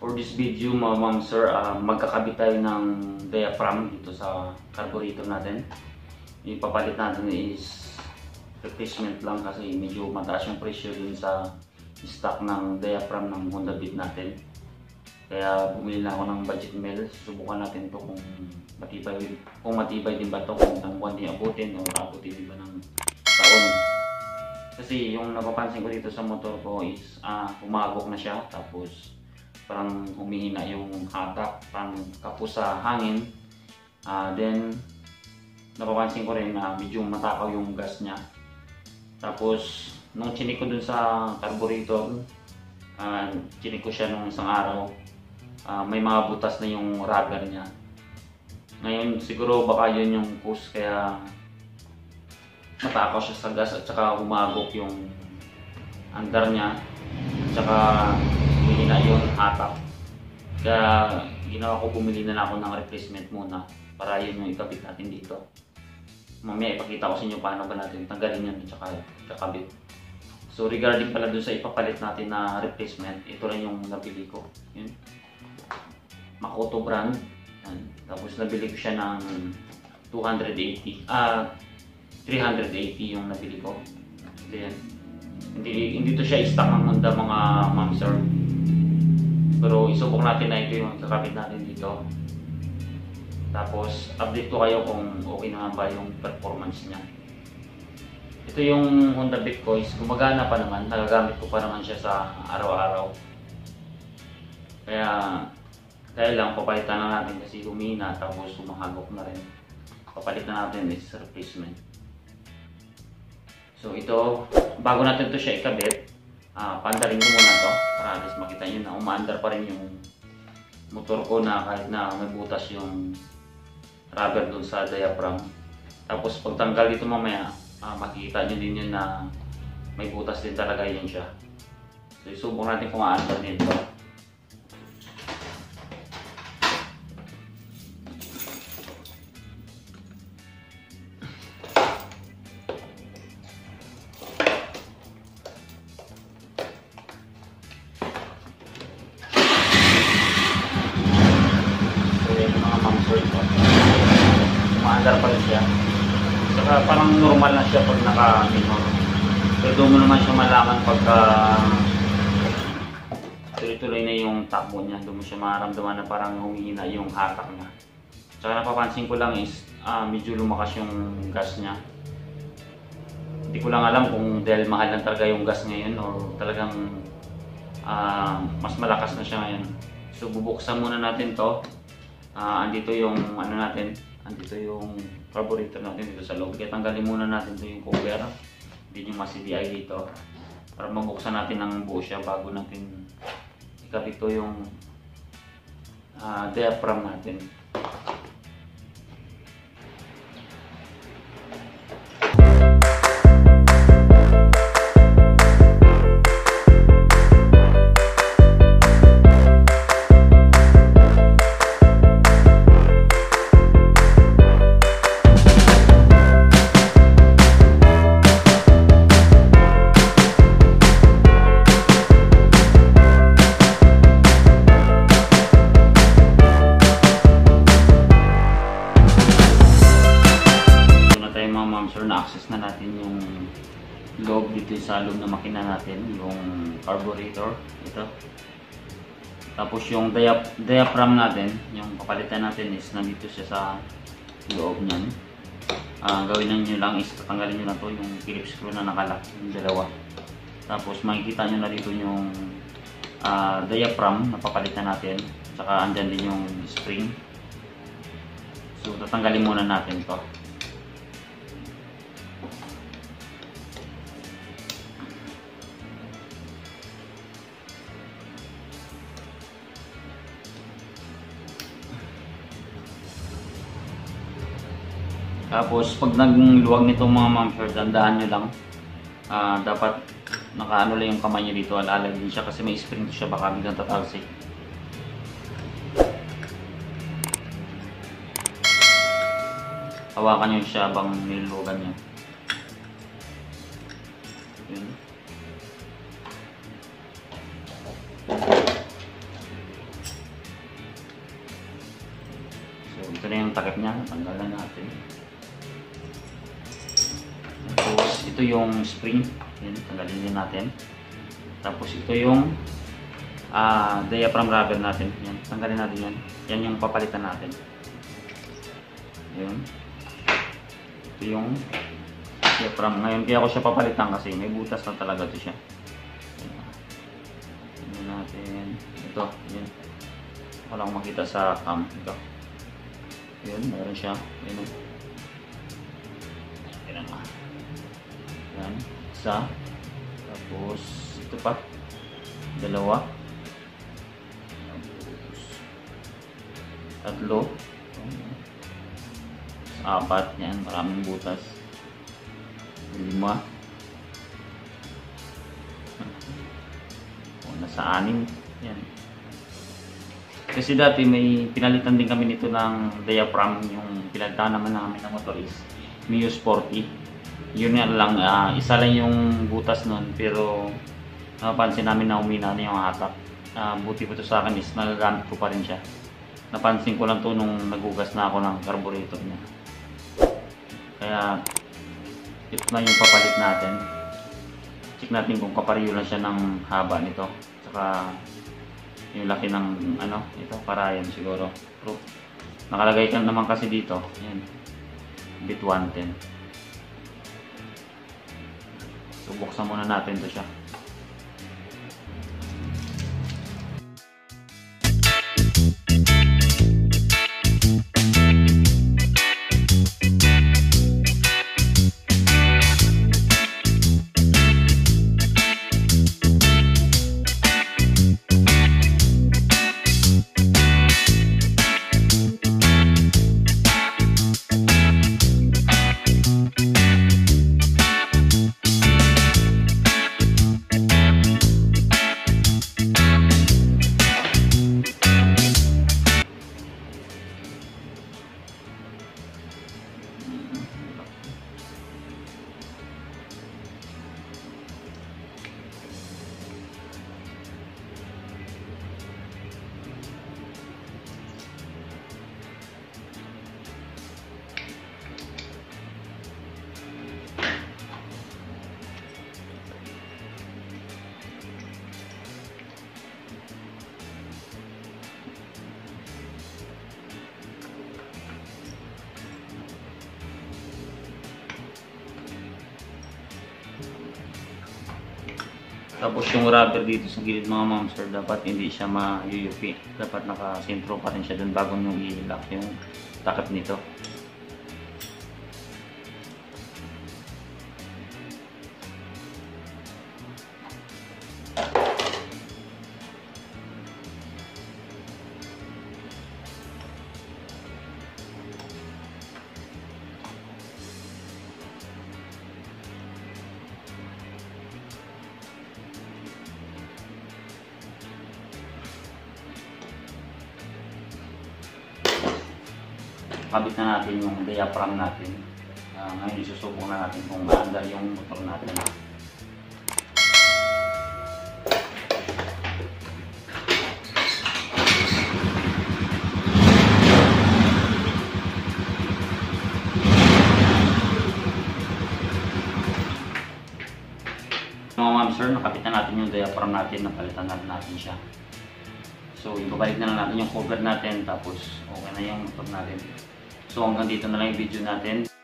For this video mga ma'am sir, magkakabit tayo ng diaphragm dito sa carburetor natin. Ipapalit natin is replacement lang kasi medyo mataas yung pressure dun sa stock ng diaphragm ng Honda Beat natin. Kaya bumili na ako ng budget mill. Subukan natin to kung matibay din ba to, kung ilang buwan din abutin o abutin din ba ng taon. Kasi yung napapansin ko dito sa motor ko is humagok na siya, tapos parang humihina yung hatak, parang kapos sa hangin. Then napapansin ko rin na medyo matakaw yung gas niya. Tapos nung chinik ko dun sa carburetor, chinik ko siya nung isang araw, may mga butas na yung rubber niya. Ngayon siguro baka yun yung cause kaya matakaw siya sa gas at saka humagok yung andar niya at saka humihina yung hatak. Kaya ginawa ko, bumili na ako ng replacement muna para yun yung ikabit natin dito. Mamaya ipakita ko sa inyo paano ba natin tanggalin yan at saka kakabit. So regarding pala dun sa ipapalit natin na replacement, ito rin yung nabili ko. Yun. Makoto brand. Yan. Tapos nabili ko siya ng 380 yung nabili ko. Then, hindi to siya stock ng Honda mga ma'am sir. Pero isubok natin na ito yung kakabit natin dito. Tapos update ko kayo kung okay na ba yung performance niya. Ito yung Honda Beat ko is gumagana pa naman, nagagamit ko pa naman siya sa araw-araw. Kaya lang papalitan na natin kasi humina tapos humahagok na rin. Papalitan natin is replacement. So ito, bago natin to siya ikabit, paandarin ko muna to para at least makita nyo na umaandar pa rin yung motor ko na kahit na may butas yung rubber dun sa diaphragm. Tapos pagtanggal dito mamaya, makikita nyo din yun na may butas din talaga yun siya. So isubok natin kung aandar nito. Maandar pa rin siya. Saka parang normal na siya pag naka-minor. Pero doon mo naman siya malaman pagka tuloy-tuloy na yung takbo niya. Doon mo siya maramdaman na parang humihina yung hatak niya. Saka napapansin ko lang is medyo lumakas yung gas niya. Hindi ko lang alam kung dahil mahal lang talaga yung gas ngayon o talagang mas malakas na siya ngayon. So bubuksan muna natin to. Andito yung andito yung carburetor natin dito sa loob. Kaya tanggalin muna natin ito yung cover. Hindi yung ma-CDI dito. Para mabuksan natin ng buo siya bago natin ikabit ito yung diaphragm natin. Na-access na natin yung loob dito sa loob na makina natin, yung carburetor ito. Tapos yung diaphragm natin, yung papalitan natin is nandito siya sa loob niyan. Gawin nyo lang is tatanggalin nyo na to yung Phillips screw na nakalock, yung dalawa. Tapos makikita nyo na dito yung diaphragm na papalitan natin, saka andyan din yung spring. So tatanggalin muna natin to. Tapos pag nagluwag nito mga ma'am sir, dandahan nyo lang. Dapat nakaano lang yung kamay nyo dito, alalag din siya kasi may spring siya, baka biglang tatalsik. Hawakan nyo siya bang nilulugan nyo. Yun. ito na yung takip niya, tanggalan natin. Tapos ito yung spring, yan, tanggalin din natin. Tapos ito yung diaphragm rubber natin, yan, tanggalin natin yan. Yan yung papalitan natin. Yan. Ito yung diaphragm. Ngayon kaya ko siya papalitan kasi may butas na talaga ito siya. Yan natin. Ito, yan. Wala akong makita sa cam. Ito. Yan, meron siya. Yan. Yan nga. Yan. Isa. Tapos, ito pa. Dalawa. Tapos, tatlo. Apat. Yan, maraming butas. 5. O, nasa 6. Yan. Kasi dati may pinalitan din kami nito ng diaphragm. Yung pinalitan naman namin ng motor is Mio Sporty. Yun nga lang, isa lang yung butas nun. Pero napansin namin na umina na yung hatak. Buti po ito sa akin is nagagamit ko pa rin siya. Napansin ko lang to nung nagugas na ako ng carburetor niya. Kaya ito na yung papalit natin. Check natin kung kapareho lang siya ng haba nito. Saka yung laki ng ito para yan siguro. Pero nakalagay ka naman kasi dito. Yan. Bit 110. So buksan muna natin to siya. Tapos yung rubber dito sa gilid mga ma'am sir, dapat hindi siya ma-UUP. Dapat nakasentro pa rin siya dun bago nyo i-lock yung takip nito. Kabit na natin yung diaphragm natin. Ngayon isusubok na natin kung maandar yung motor natin. Mga ma'am sir, nakabit na natin yung diaphragm natin, napalitan natin siya. So ibabalik na lang natin yung cover natin, tapos okay na yung motor natin. So hanggang dito na lang yung video natin.